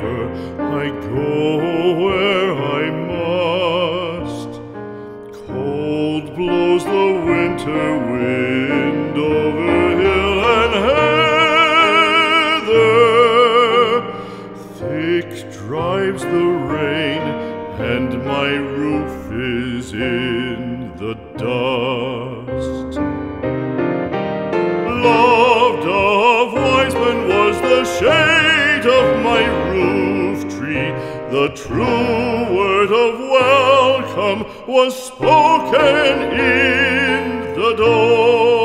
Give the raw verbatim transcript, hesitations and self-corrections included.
ever I go where I must. Cold blows the winter wind over hill and heather. Thick drives the rain, and my roof is in the dust. Loved of wise men was the shade of my roof tree. The true word of welcome was spoken in the door.